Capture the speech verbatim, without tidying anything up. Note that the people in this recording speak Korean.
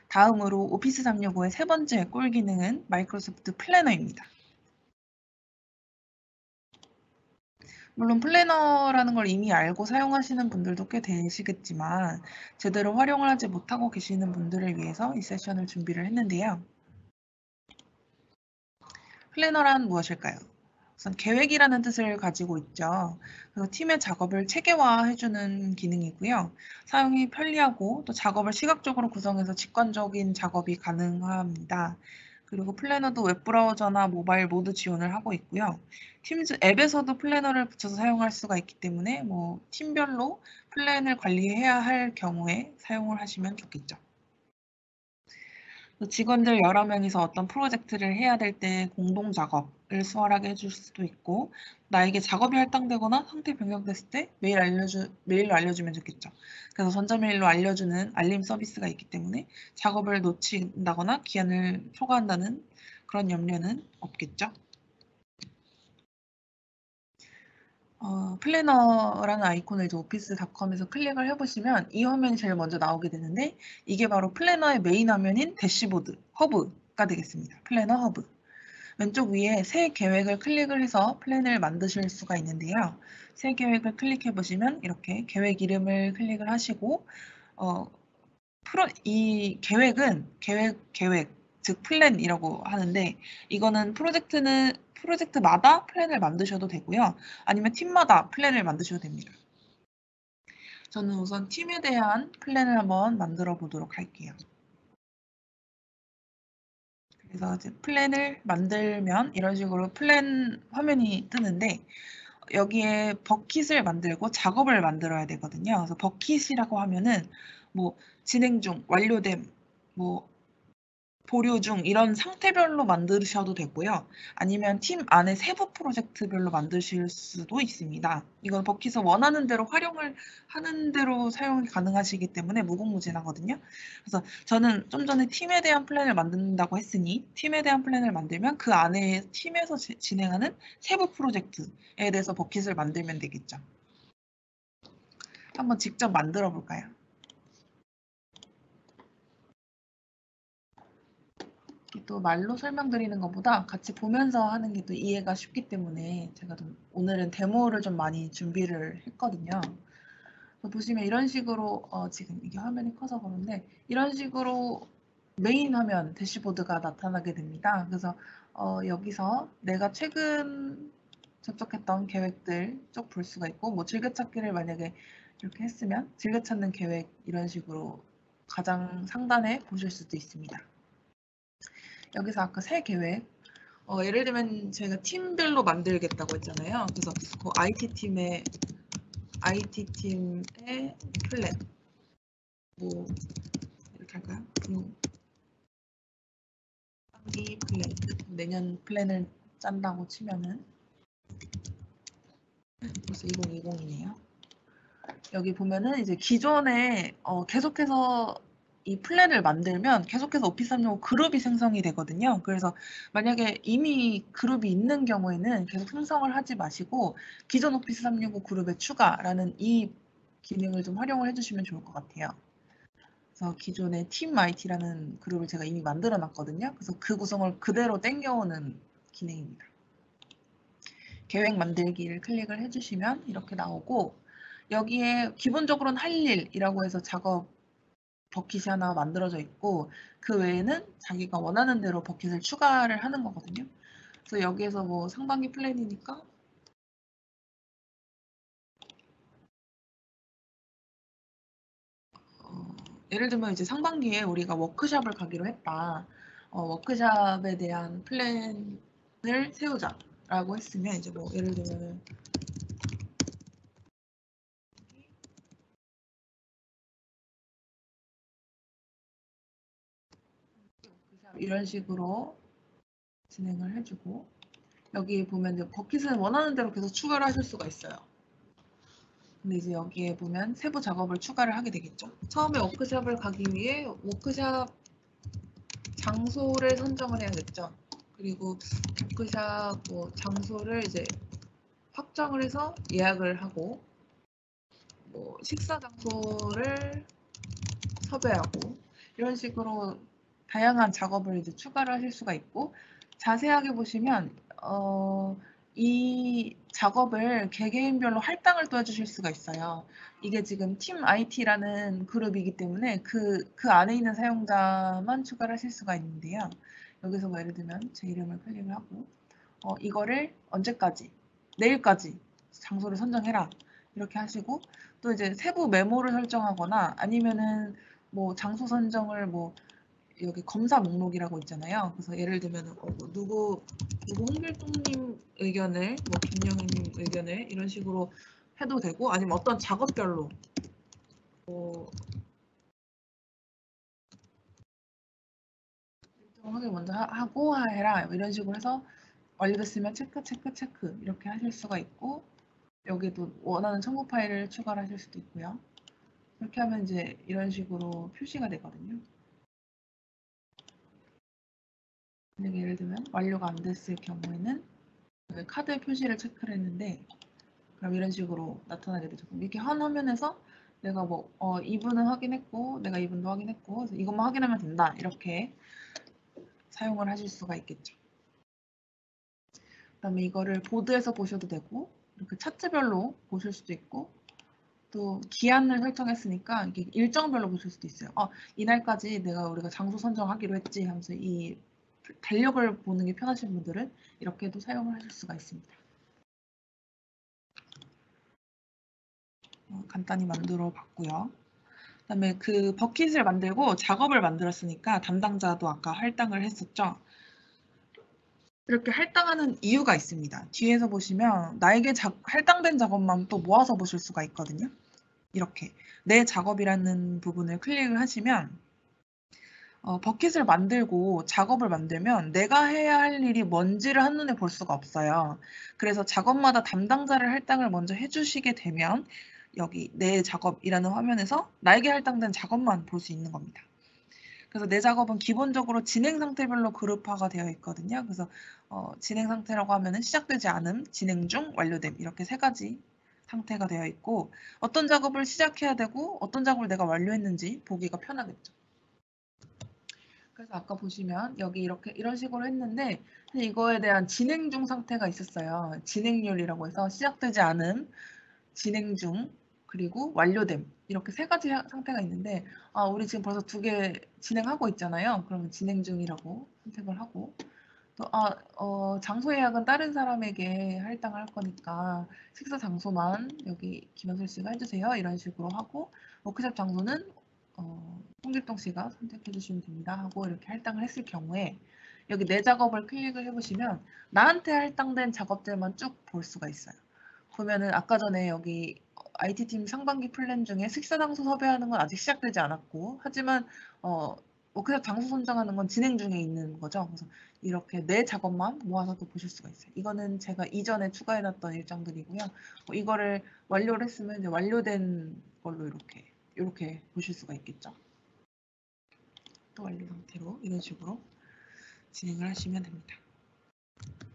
다음으로 오피스 삼백육십오의 세 번째 꿀 기능은 마이크로소프트 플래너입니다. 물론 플래너라는 걸 이미 알고 사용하시는 분들도 꽤 되시겠지만 제대로 활용을 하지 못하고 계시는 분들을 위해서 이 세션을 준비를 했는데요. 플래너란 무엇일까요? 우선 계획이라는 뜻을 가지고 있죠. 그래서 팀의 작업을 체계화해주는 기능이고요. 사용이 편리하고 또 작업을 시각적으로 구성해서 직관적인 작업이 가능합니다. 그리고 플래너도 웹브라우저나 모바일 모두 지원을 하고 있고요. 팀즈 앱에서도 플래너를 붙여서 사용할 수가 있기 때문에 뭐 팀별로 플랜을 관리해야 할 경우에 사용을 하시면 좋겠죠. 직원들 여러 명이서 어떤 프로젝트를 해야 될 때 공동 작업을 수월하게 해줄 수도 있고, 나에게 작업이 할당되거나 상태 변경됐을 때 메일 알려주, 메일로 알려주면 좋겠죠. 그래서 전자메일로 알려주는 알림 서비스가 있기 때문에 작업을 놓친다거나 기한을 초과한다는 그런 염려는 없겠죠. 어, 플래너라는 아이콘을 이제 오피스닷컴에서 클릭을 해보시면 이 화면이 제일 먼저 나오게 되는데 이게 바로 플래너의 메인 화면인 대시보드, 허브가 되겠습니다. 플래너 허브. 왼쪽 위에 새 계획을 클릭을 해서 플랜을 만드실 수가 있는데요. 새 계획을 클릭해 보시면 이렇게 계획 이름을 클릭을 하시고 어, 프로, 이 계획은 계획, 계획, 즉 플랜이라고 하는데 이거는 프로젝트는 프로젝트마다 플랜을 만드셔도 되고요. 아니면 팀마다 플랜을 만드셔도 됩니다. 저는 우선 팀에 대한 플랜을 한번 만들어 보도록 할게요. 그래서 이제 플랜을 만들면 이런 식으로 플랜 화면이 뜨는데 여기에 버킷을 만들고 작업을 만들어야 되거든요. 그래서 버킷이라고 하면은 뭐 진행 중, 완료됨, 뭐 보류 중 이런 상태별로 만드셔도 되고요. 아니면 팀 안에 세부 프로젝트별로 만드실 수도 있습니다. 이건 버킷을 원하는 대로 활용을 하는 대로 사용이 가능하시기 때문에 무궁무진하거든요. 그래서 저는 좀 전에 팀에 대한 플랜을 만든다고 했으니 팀에 대한 플랜을 만들면 그 안에 팀에서 지, 진행하는 세부 프로젝트에 대해서 버킷을 만들면 되겠죠. 한번 직접 만들어 볼까요? 또 말로 설명드리는 것보다 같이 보면서 하는 게 또 이해가 쉽기 때문에 제가 좀 오늘은 데모를 좀 많이 준비를 했거든요. 보시면 이런 식으로 어 지금 이게 화면이 커서 그런데 이런 식으로 메인 화면 대시보드가 나타나게 됩니다. 그래서 어 여기서 내가 최근 접속했던 계획들 쭉 볼 수가 있고 뭐 즐겨찾기를 만약에 이렇게 했으면 즐겨찾는 계획 이런 식으로 가장 상단에 보실 수도 있습니다. 여기서 아까 새 계획 어, 예를 들면 제가 팀별로 만들겠다고 했잖아요. 그래서 그 아이티 팀의 아이티 팀의 플랜 뭐 이렇게 할까요? 음, 이 플랜 내년 플랜을 짠다고 치면은 벌써 이천이십이네요. 여기 보면은 이제 기존에 어, 계속해서 이 플랜을 만들면 계속해서 오피스 삼백육십오 그룹이 생성이 되거든요. 그래서 만약에 이미 그룹이 있는 경우에는 계속 생성을 하지 마시고 기존 오피스 삼백육십오 그룹에 추가라는 이 기능을 좀 활용을 해주시면 좋을 것 같아요. 그래서 기존에 팀 아이티라는 그룹을 제가 이미 만들어 놨거든요. 그래서 그 구성을 그대로 땡겨오는 기능입니다. 계획 만들기를 클릭을 해주시면 이렇게 나오고 여기에 기본적으로는 할 일이라고 해서 작업 버킷이 하나 만들어져 있고 그 외에는 자기가 원하는 대로 버킷을 추가를 하는 거거든요. 그래서 여기에서 뭐 상반기 플랜이니까 어, 예를 들면 이제 상반기에 우리가 워크숍을 가기로 했다. 어, 워크숍에 대한 플랜을 세우자라고 했으면 이제 뭐 예를 들면 이런 식으로 진행을 해주고 여기 보면 이제 버킷은 원하는 대로 계속 추가를 하실 수가 있어요. 근데 이제 여기에 보면 세부 작업을 추가를 하게 되겠죠. 처음에 워크숍을 가기 위해 워크숍 장소를 선정을 해야겠죠. 그리고 워크숍 뭐 장소를 이제 확정을 해서 예약을 하고 뭐 식사 장소를 섭외하고 이런 식으로 다양한 작업을 이제 추가를 하실 수가 있고, 자세하게 보시면 어, 이 작업을 개개인별로 할당을 또 해주실 수가 있어요. 이게 지금 팀 아이티라는 그룹이기 때문에 그, 그 안에 있는 사용자만 추가를 하실 수가 있는데요. 여기서 뭐 예를 들면 제 이름을 클릭을 하고 어, 이거를 언제까지, 내일까지 장소를 선정해라 이렇게 하시고, 또 이제 세부 메모를 설정하거나 아니면은 뭐 장소 선정을 뭐 여기 검사 목록이라고 있잖아요. 그래서 예를 들면 어, 뭐 누구 누구 홍길동님 의견을 뭐 김영희님 의견을 이런 식으로 해도 되고, 아니면 어떤 작업별로 뭐 일정하게 먼저 하, 하고 해라 이런 식으로 해서 완료됐으면 체크 체크 체크 이렇게 하실 수가 있고, 여기도 원하는 첨부 파일을 추가를 하실 수도 있고요. 이렇게 하면 이제 이런 식으로 표시가 되거든요. 만약에 예를 들면 완료가 안 됐을 경우에는 카드 표시를 체크를 했는데 그럼 이런 식으로 나타나게 되죠. 이렇게 한 화면에서 내가 뭐 어, 이분은 확인했고 내가 이분도 확인했고 그래서 이것만 확인하면 된다 이렇게 사용을 하실 수가 있겠죠. 그다음에 이거를 보드에서 보셔도 되고 이렇게 차트별로 보실 수도 있고, 또 기한을 설정했으니까 이게 일정별로 보실 수도 있어요. 어, 이날까지 내가 우리가 장소 선정하기로 했지 하면서 이 달력을 보는 게 편하신 분들은 이렇게도 사용을 하실 수가 있습니다. 어, 간단히 만들어 봤고요. 그다음에 그 버킷을 만들고 작업을 만들었으니까 담당자도 아까 할당을 했었죠. 이렇게 할당하는 이유가 있습니다. 뒤에서 보시면 나에게 자, 할당된 작업만 또 모아서 보실 수가 있거든요. 이렇게 내 작업이라는 부분을 클릭을 하시면 어, 버킷을 만들고 작업을 만들면 내가 해야 할 일이 뭔지를 한눈에 볼 수가 없어요. 그래서 작업마다 담당자를 할당을 먼저 해주시게 되면 여기 내 작업이라는 화면에서 나에게 할당된 작업만 볼 수 있는 겁니다. 그래서 내 작업은 기본적으로 진행 상태별로 그룹화가 되어 있거든요. 그래서 어, 진행 상태라고 하면은 시작되지 않음, 진행 중, 완료됨 이렇게 세 가지 상태가 되어 있고, 어떤 작업을 시작해야 되고 어떤 작업을 내가 완료했는지 보기가 편하겠죠. 그래서 아까 보시면 여기 이렇게 이런 식으로 했는데 이거에 대한 진행 중 상태가 있었어요. 진행률이라고 해서 시작되지 않음, 진행 중, 그리고 완료됨 이렇게 세 가지 상태가 있는데 아, 우리 지금 벌써 두 개 진행하고 있잖아요. 그러면 진행 중이라고 선택을 하고, 또 아, 어, 장소 예약은 다른 사람에게 할당을 할 거니까 식사 장소만 여기 김현솔 씨가 해주세요. 이런 식으로 하고 워크숍 장소는 어, 홍길동 씨가 선택해 주시면 됩니다. 하고 이렇게 할당을 했을 경우에 여기 내 작업을 클릭을 해보시면 나한테 할당된 작업들만 쭉 볼 수가 있어요. 보면은 아까 전에 여기 아이티팀 상반기 플랜 중에 식사 장소 섭외하는 건 아직 시작되지 않았고, 하지만 어, 워크숍 장소 선정하는 건 진행 중에 있는 거죠. 그래서 이렇게 내 작업만 모아서 또 보실 수가 있어요. 이거는 제가 이전에 추가해놨던 일정들이고요. 뭐 이거를 완료를 했으면 이제 완료된 걸로 이렇게 이렇게 보실 수가 있겠죠. 또 완료 상태로 이런 식으로 진행을 하시면 됩니다.